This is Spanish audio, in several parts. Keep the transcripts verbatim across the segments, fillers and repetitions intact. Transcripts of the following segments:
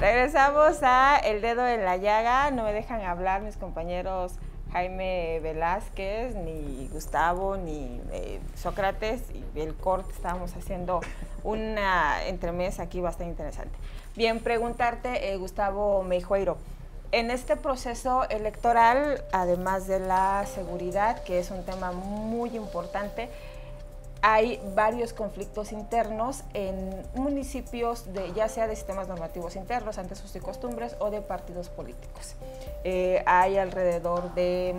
Regresamos a El Dedo en la Llaga. No me dejan hablar mis compañeros Jaime Velázquez, ni Gustavo, ni eh, Sócrates y el corte. Estábamos haciendo una entremesa aquí bastante interesante. Bien, preguntarte, eh, Gustavo Meijueiro, en este proceso electoral, además de la seguridad, que es un tema muy importante, hay varios conflictos internos en municipios, de, ya sea de sistemas normativos internos, ante sus y costumbres, o de partidos políticos. Eh, hay alrededor de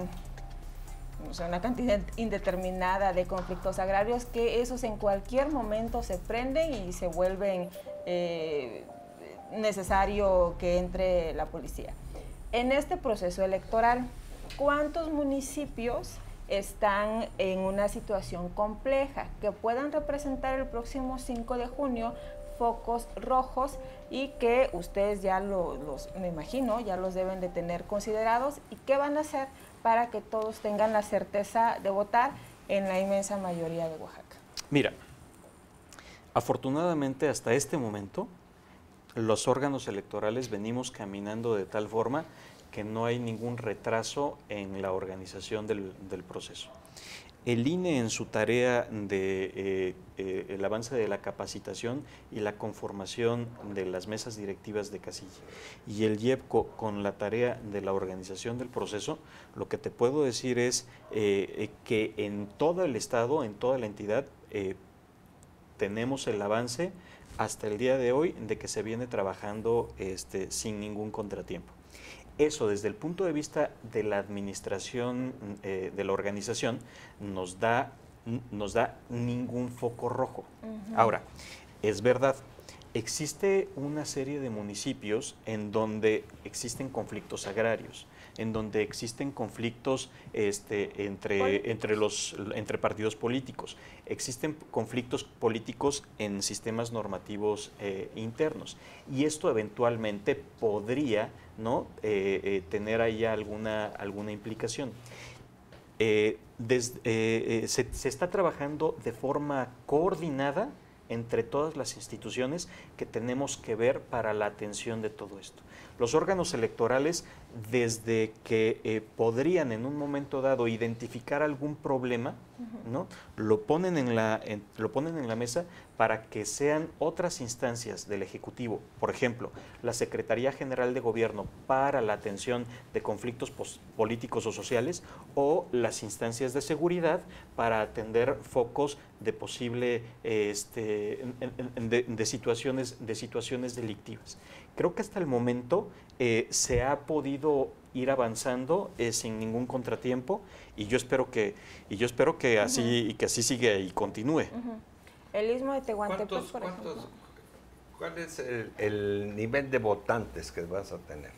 o sea, una cantidad indeterminada de conflictos agrarios que esos en cualquier momento se prenden y se vuelven eh, necesario que entre la policía. En este proceso electoral, ¿cuántos municipios están en una situación compleja que puedan representar el próximo cinco de junio focos rojos y que ustedes ya lo, los, me imagino, ya los deben de tener considerados? ¿Y qué van a hacer para que todos tengan la certeza de votar en la inmensa mayoría de Oaxaca? Mira, afortunadamente hasta este momento los órganos electorales venimos caminando de tal forma que no hay ningún retraso en la organización del, del proceso. El I N E en su tarea de eh, eh, el avance de la capacitación y la conformación de las mesas directivas de casilla y el I E P C O con la tarea de la organización del proceso, lo que te puedo decir es eh, que en todo el estado, en toda la entidad, eh, tenemos el avance hasta el día de hoy de que se viene trabajando este, sin ningún contratiempo. Eso desde el punto de vista de la administración eh, de la organización nos da, nos da ningún foco rojo. Uh-huh. Ahora, es verdad, existe una serie de municipios en donde existen conflictos agrarios, en donde existen conflictos este, entre, entre, los, entre partidos políticos, existen conflictos políticos en sistemas normativos eh, internos, y esto eventualmente podría ¿no? eh, eh, tener ahí alguna, alguna implicación. Eh, des, eh, eh, se, se está trabajando de forma coordinada entre todas las instituciones que tenemos que ver para la atención de todo esto. Los órganos electorales, desde que eh, podrían en un momento dado identificar algún problema, uh-huh. ¿no? lo, ponen en la, en, lo ponen en la mesa para que sean otras instancias del Ejecutivo, por ejemplo, la Secretaría General de Gobierno para la atención de conflictos políticos o sociales, o las instancias de seguridad para atender focos de posible este, de, de, situaciones, de situaciones delictivas. Creo que hasta el momento eh, se ha podido ir avanzando eh, sin ningún contratiempo, y yo espero que y yo espero que así uh-huh. y que así siga y continúe. Uh-huh. El Istmo de Tehuantepec, ¿Cuántos, por cuántos, ejemplo. ¿Cuál es el, el nivel de votantes que vas a tener?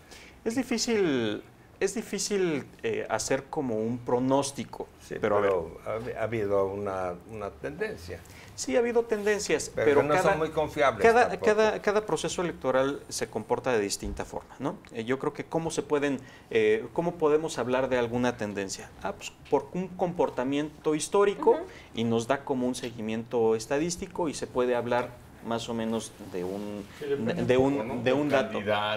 Es difícil, es difícil eh, hacer como un pronóstico. Sí, pero, pero a ver, ha, ha habido una, una tendencia. Sí, ha habido tendencias, pero, pero no cada, son muy confiables. Cada, cada, cada proceso electoral se comporta de distinta forma, ¿no? Eh, yo creo que cómo se pueden, eh, cómo podemos hablar de alguna tendencia. Ah, pues por un comportamiento histórico uh-huh. y nos da como un seguimiento estadístico y se puede hablar más o menos de un, sí, de, de un, poco, ¿no? de un dato.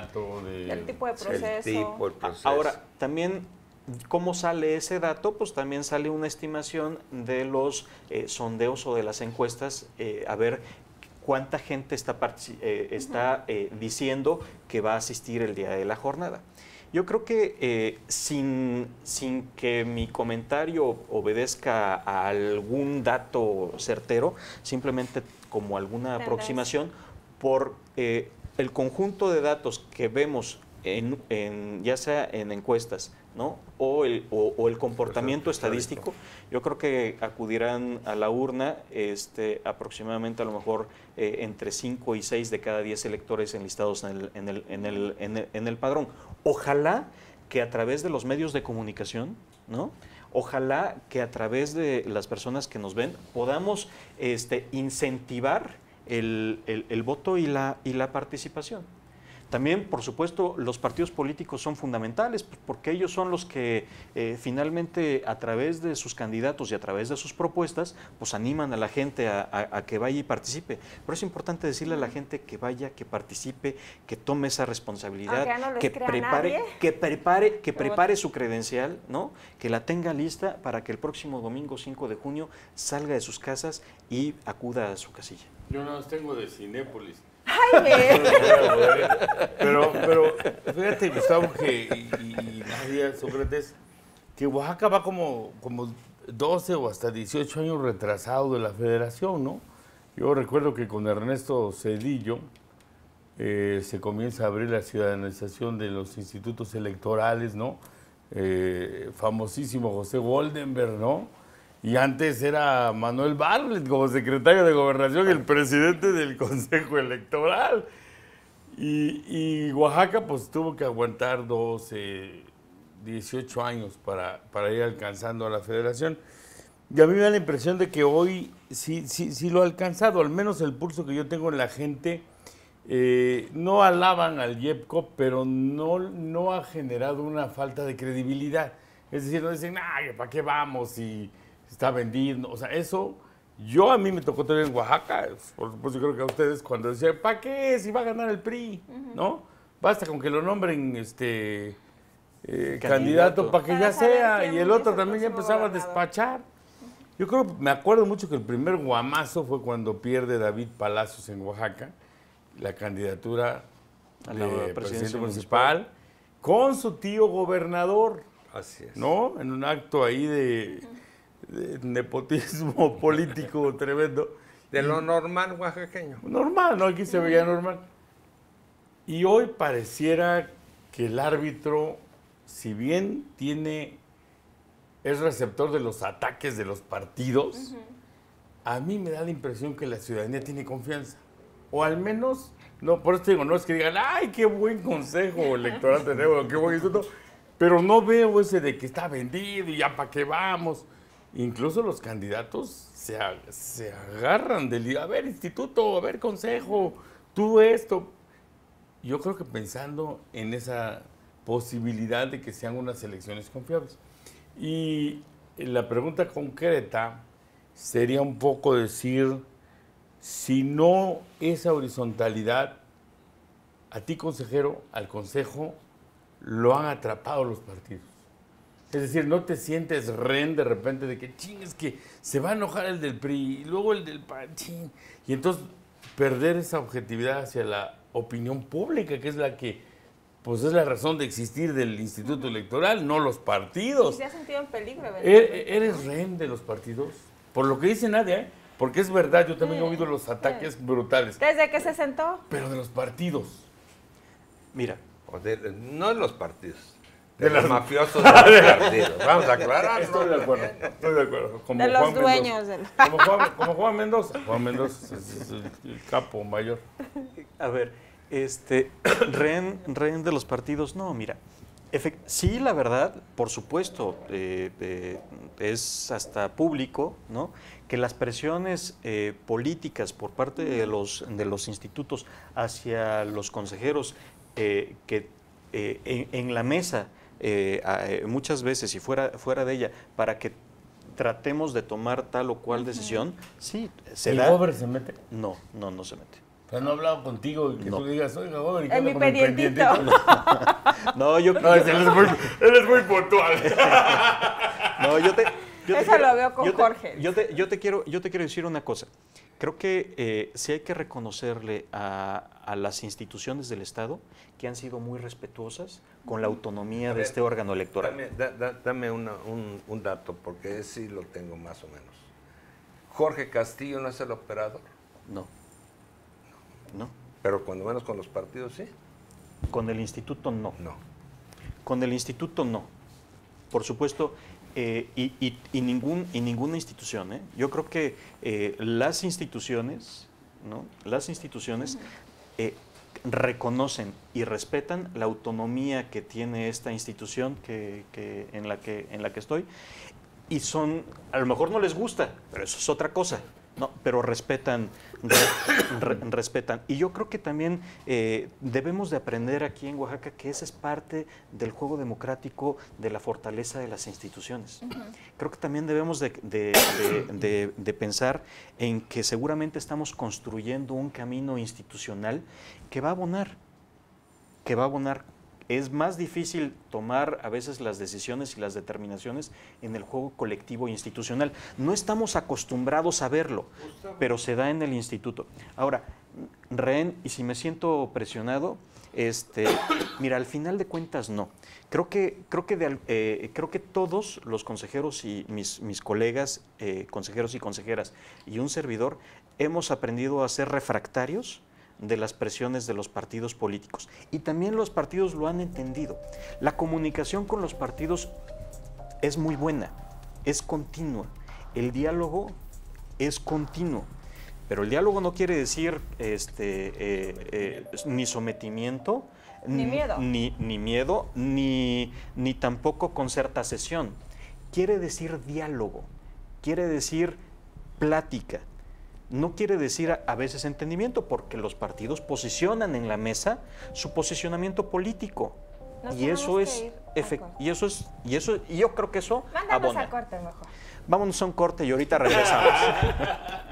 De, el tipo de proceso. El tipo, el proceso. Ahora, también, ¿cómo sale ese dato? Pues también sale una estimación de los eh, sondeos o de las encuestas, eh, a ver cuánta gente está, eh, está eh, diciendo que va a asistir el día de la jornada. Yo creo que eh, sin, sin que mi comentario obedezca a algún dato certero, simplemente como alguna aproximación, por eh, el conjunto de datos que vemos, en, en, ya sea en encuestas, ¿no? o, el, o, o el comportamiento estadístico, yo creo que acudirán a la urna este, aproximadamente a lo mejor eh, entre cinco y seis de cada diez electores enlistados en el, en, el, en, el, en, el, en el padrón. Ojalá que a través de los medios de comunicación, ¿no? Ojalá que a través de las personas que nos ven podamos este, incentivar el, el, el voto y la, y la participación. También, por supuesto, los partidos políticos son fundamentales, pues, porque ellos son los que eh, finalmente, a través de sus candidatos y a través de sus propuestas, pues animan a la gente a, a, a que vaya y participe. Pero es importante decirle a la gente que vaya, que participe, que tome esa responsabilidad, no que prepare, que prepare, que prepare su credencial, ¿no? Que la tenga lista para que el próximo domingo cinco de junio salga de sus casas y acuda a su casilla. Yo no los tengo de Cinépolis. ¡Ay, pero, pero fíjate, Gustavo, que, y, y Nadia, Sócrates, que Oaxaca va como, como doce o hasta dieciocho años retrasado de la federación, ¿no? Yo recuerdo que con Ernesto Cedillo eh, se comienza a abrir la ciudadanización de los institutos electorales, ¿no? Eh, famosísimo José Goldenberg, ¿no? Y antes era Manuel Bartlett como secretario de Gobernación, el presidente del Consejo Electoral. Y, y Oaxaca pues tuvo que aguantar doce, dieciocho años para, para ir alcanzando a la federación. Y a mí me da la impresión de que hoy sí, sí, sí lo ha alcanzado, al menos el pulso que yo tengo en la gente. Eh, no alaban al IEPCO, pero no, no ha generado una falta de credibilidad. Es decir, no dicen, ay, ¿para qué vamos? Y está vendido. O sea, eso, yo a mí me tocó tener en Oaxaca, por supuesto, yo creo que a ustedes, cuando decían, ¿para qué? Si va a ganar el P R I, uh-huh. ¿no? Basta con que lo nombren este eh, candidato, candidato para que para ya sea. Y el otro también ya empezaba gobernador. a despachar. Yo creo, me acuerdo mucho que el primer guamazo fue cuando pierde David Palacios en Oaxaca, la candidatura a la de presidente municipal, municipal, con su tío gobernador. Así es. ¿No? En un acto ahí de, de nepotismo político tremendo. De lo normal oaxaqueño. Normal, ¿no? Aquí se veía normal. Y hoy pareciera que el árbitro, si bien tiene, es receptor de los ataques de los partidos, uh-huh. a mí me da la impresión que la ciudadanía tiene confianza. O al menos, no, por eso te digo, no es que digan, ay, qué buen consejo electoral tenemos, qué buen instituto, pero no veo ese de que está vendido y ya para qué vamos. Incluso los candidatos se, se agarran del, a ver, instituto, a ver, consejo, tú esto. Yo creo que pensando en esa posibilidad de que sean unas elecciones confiables. Y la pregunta concreta sería un poco decir, si no esa horizontalidad, a ti consejero, al consejo, lo han atrapado los partidos. Es decir, no te sientes rehén de repente de que, ching, es que se va a enojar el del P R I, y luego el del P A N, ching. Y entonces perder esa objetividad hacia la opinión pública, que es la que, pues es la razón de existir del Instituto Electoral, no los partidos. ¿Y se ha sentido en peligro? ¿verdad? ¿Eres rehén de los partidos? Por lo que dice Nadia, ¿eh? Porque es verdad, yo también sí, he oído los ataques sí. brutales. ¿Desde que se sentó? Pero de los partidos. Mira. O de, no de los partidos, de, de los mafiosos de los partidos. Vamos a aclarar. Estoy de acuerdo, estoy de acuerdo. Como de los Juan dueños. Del... Como, Juan, como Juan Mendoza. Juan Mendoza es, es el, el capo mayor. A ver, este, rehén, rehén de los partidos, no, mira. Efect, sí, la verdad, por supuesto, eh, eh, es hasta público, ¿no? Que las presiones eh, políticas por parte de los, de los institutos hacia los consejeros, eh, que eh, en, en la mesa, eh, eh, muchas veces y fuera, fuera de ella, para que tratemos de tomar tal o cual decisión, sí, se ¿El da. Gober se mete? No, no, no se mete. Pero no he hablado contigo y que no. tú digas, oiga, Gober, ¿y qué en mi con mi pendientito? No, no yo... No, él es muy, él es muy puntual. No, yo te... Yo Eso te quiero, lo veo con yo te, Jorge. Yo te, yo, te quiero, yo te quiero decir una cosa. Creo que eh, sí hay que reconocerle a, a las instituciones del Estado que han sido muy respetuosas con la autonomía ver, de este órgano electoral. Dame, da, da, dame una, un, un dato, porque sí lo tengo más o menos. ¿Jorge Castillo no es el operador? No. No. ¿Pero cuando menos con los partidos sí? Con el instituto no. No. Con el instituto no. Por supuesto... Eh, y, y, y, ningún, y ninguna institución, ¿eh? Yo creo que eh, las instituciones, ¿no? Las instituciones eh, reconocen y respetan la autonomía que tiene esta institución que, que, en, la que, en la que estoy, y son, a lo mejor no les gusta, pero eso es otra cosa, No, pero respetan, re, re, respetan. Y yo creo que también eh, debemos de aprender aquí en Oaxaca que esa es parte del juego democrático, de la fortaleza de las instituciones. Uh-huh. Creo que también debemos de, de, de, de, de pensar en que seguramente estamos construyendo un camino institucional que va a abonar, que va a abonar. Es más difícil tomar a veces las decisiones y las determinaciones en el juego colectivo institucional. No estamos acostumbrados a verlo, pero se da en el instituto. Ahora, rehén, y si me siento presionado, este, mira, al final de cuentas no. Creo que, creo que, de, eh, creo que todos los consejeros y mis, mis colegas, eh, consejeros y consejeras, y un servidor, hemos aprendido a ser refractarios de las presiones de los partidos políticos. Y también los partidos lo han entendido. La comunicación con los partidos es muy buena, es continua. El diálogo es continuo. Pero el diálogo no quiere decir este, eh, eh, ni sometimiento, ni miedo, ni, ni, miedo ni, ni tampoco concertación. Quiere decir diálogo, quiere decir plática. No quiere decir a, a veces entendimiento, porque los partidos posicionan en la mesa su posicionamiento político. Nos y eso es y eso es y eso y yo creo que eso Mándanos abona. al corte mejor. Vámonos a un corte y ahorita regresamos.